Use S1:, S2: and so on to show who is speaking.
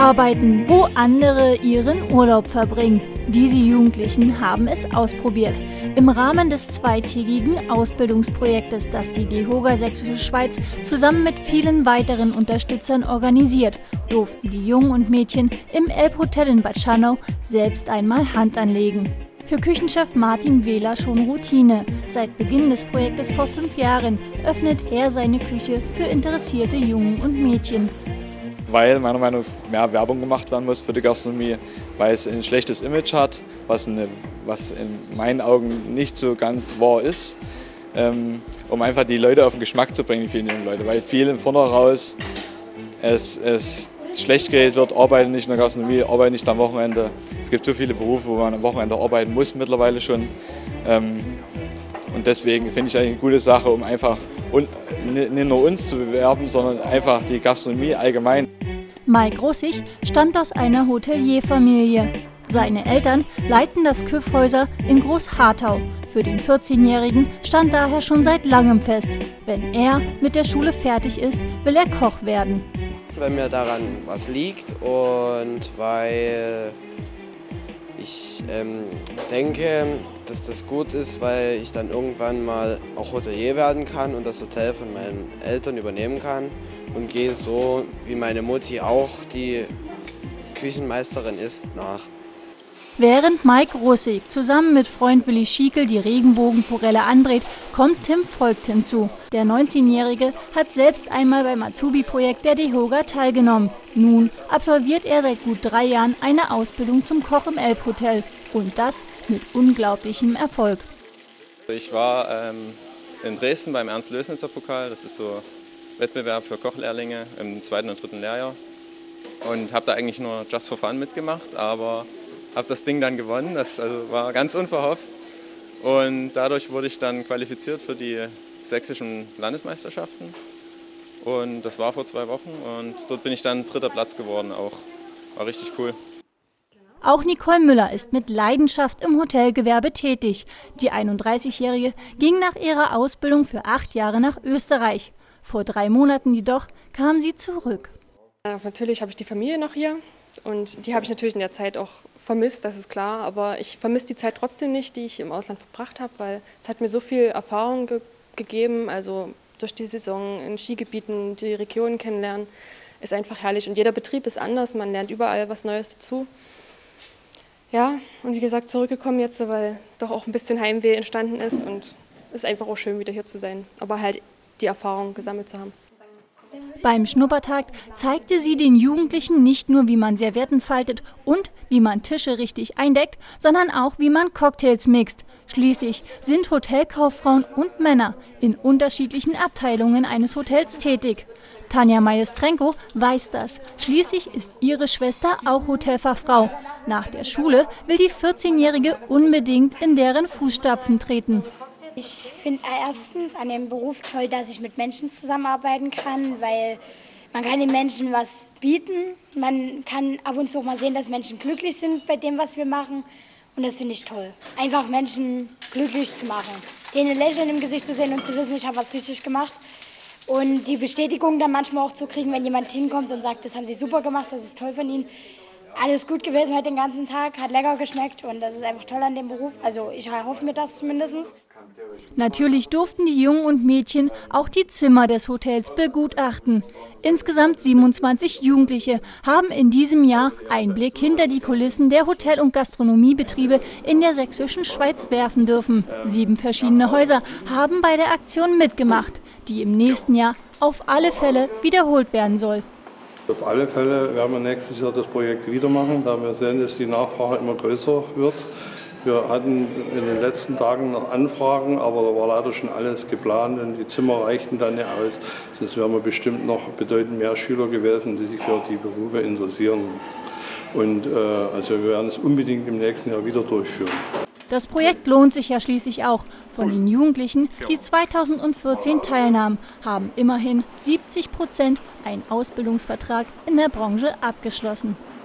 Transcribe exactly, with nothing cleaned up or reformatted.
S1: Arbeiten, wo andere ihren Urlaub verbringen. Diese Jugendlichen haben es ausprobiert. Im Rahmen des zweitägigen Ausbildungsprojektes, das die DEHOGA Sächsische Schweiz zusammen mit vielen weiteren Unterstützern organisiert, durften die Jungen und Mädchen im Elbhotel in Bad Scharnau selbst einmal Hand anlegen. Für Küchenchef Martin Wähler schon Routine. Seit Beginn des Projektes vor fünf Jahren öffnet er seine Küche für interessierte Jungen und Mädchen.
S2: Weil meiner Meinung nach mehr Werbung gemacht werden muss für die Gastronomie, weil es ein schlechtes Image hat, was, eine, was in meinen Augen nicht so ganz wahr ist, ähm, um einfach die Leute auf den Geschmack zu bringen, die vielen jungen Leute. Weil viel im Vorder raus es, es schlecht geredet wird, arbeiten nicht in der Gastronomie, arbeiten nicht am Wochenende. Es gibt so viele Berufe, wo man am Wochenende arbeiten muss mittlerweile schon. Ähm, und deswegen finde ich eigentlich eine gute Sache, um einfach nicht nur uns zu bewerben, sondern einfach die Gastronomie allgemein.
S1: Mike Russig stammt aus einer Hotelierfamilie. Seine Eltern leiten das Küffhäuser in Groß-Harthau. Für den vierzehnjährigen stand daher schon seit langem fest, wenn er mit der Schule fertig ist, will er Koch werden.
S3: Weil mir daran was liegt und weil ich ähm, denke, dass das gut ist, weil ich dann irgendwann mal auch Hotelier werden kann und das Hotel von meinen Eltern übernehmen kann und gehe so, wie meine Mutti auch die Küchenmeisterin ist, nach.
S1: Während Mike Russig zusammen mit Freund Willi Schiekel die Regenbogenforelle anbrät, kommt Tim Voigt hinzu. Der neunzehnjährige hat selbst einmal beim Azubi-Projekt der DEHOGA teilgenommen. Nun absolviert er seit gut drei Jahren eine Ausbildung zum Koch im Elbhotel. Und das mit unglaublichem Erfolg.
S4: Ich war ähm, in Dresden beim Ernst-Lößnitzer-Pokal. Das ist so ein Wettbewerb für Kochlehrlinge im zweiten und dritten Lehrjahr. Und habe da eigentlich nur just for fun mitgemacht, aber habe das Ding dann gewonnen. Das also war ganz unverhofft. Und dadurch wurde ich dann qualifiziert für die sächsischen Landesmeisterschaften. Und das war vor zwei Wochen. Und dort bin ich dann dritter Platz geworden. Auch war richtig cool.
S1: Auch Nicole Müller ist mit Leidenschaft im Hotelgewerbe tätig. Die einunddreißigjährige ging nach ihrer Ausbildung für acht Jahre nach Österreich. Vor drei Monaten jedoch kam sie zurück.
S5: Ja, natürlich habe ich die Familie noch hier und die habe ich natürlich in der Zeit auch vermisst, das ist klar. Aber ich vermisse die Zeit trotzdem nicht, die ich im Ausland verbracht habe, weil es hat mir so viel Erfahrung ge gegeben. Also durch die Saison in Skigebieten, die Regionen kennenlernen, ist einfach herrlich. Und jeder Betrieb ist anders, man lernt überall was Neues dazu. Ja, und wie gesagt, zurückgekommen jetzt, weil doch auch ein bisschen Heimweh entstanden ist und es ist einfach auch schön, wieder hier zu sein, aber halt die Erfahrung gesammelt zu haben.
S1: Beim Schnuppertag zeigte sie den Jugendlichen nicht nur, wie man Servietten faltet und wie man Tische richtig eindeckt, sondern auch, wie man Cocktails mixt. Schließlich sind Hotelkauffrauen und Männer in unterschiedlichen Abteilungen eines Hotels tätig. Tanja Majestrenko weiß das. Schließlich ist ihre Schwester auch Hotelfachfrau. Nach der Schule will die vierzehnjährige unbedingt in deren Fußstapfen treten.
S6: Ich finde erstens an dem Beruf toll, dass ich mit Menschen zusammenarbeiten kann, weil man kann den Menschen was bieten. Man kann ab und zu auch mal sehen, dass Menschen glücklich sind bei dem, was wir machen. Und das finde ich toll. Einfach Menschen glücklich zu machen. Denen ein Lächeln im Gesicht zu sehen und zu wissen, ich habe was richtig gemacht. Und die Bestätigung dann manchmal auch zu kriegen, wenn jemand hinkommt und sagt, das haben Sie super gemacht, das ist toll von Ihnen. Alles gut gewesen heute den ganzen Tag, hat lecker geschmeckt und das ist einfach toll an dem Beruf. Also ich hoffe mir das zumindest.
S1: Natürlich durften die Jungen und Mädchen auch die Zimmer des Hotels begutachten. Insgesamt siebenundzwanzig Jugendliche haben in diesem Jahr Einblick hinter die Kulissen der Hotel- und Gastronomiebetriebe in der Sächsischen Schweiz werfen dürfen. Sieben verschiedene Häuser haben bei der Aktion mitgemacht, die im nächsten Jahr auf alle Fälle wiederholt werden soll.
S7: Auf alle Fälle werden wir nächstes Jahr das Projekt wieder machen, da wir sehen, dass die Nachfrage immer größer wird. Wir hatten in den letzten Tagen noch Anfragen, aber da war leider schon alles geplant und die Zimmer reichten dann nicht aus. Sonst wären wir bestimmt noch bedeutend mehr Schüler gewesen, die sich für die Berufe interessieren. Und äh, also wir werden es unbedingt im nächsten Jahr wieder durchführen.
S1: Das Projekt lohnt sich ja schließlich auch. Von den Jugendlichen, die zweitausendvierzehn teilnahmen, haben immerhin siebzig Prozent einen Ausbildungsvertrag in der Branche abgeschlossen.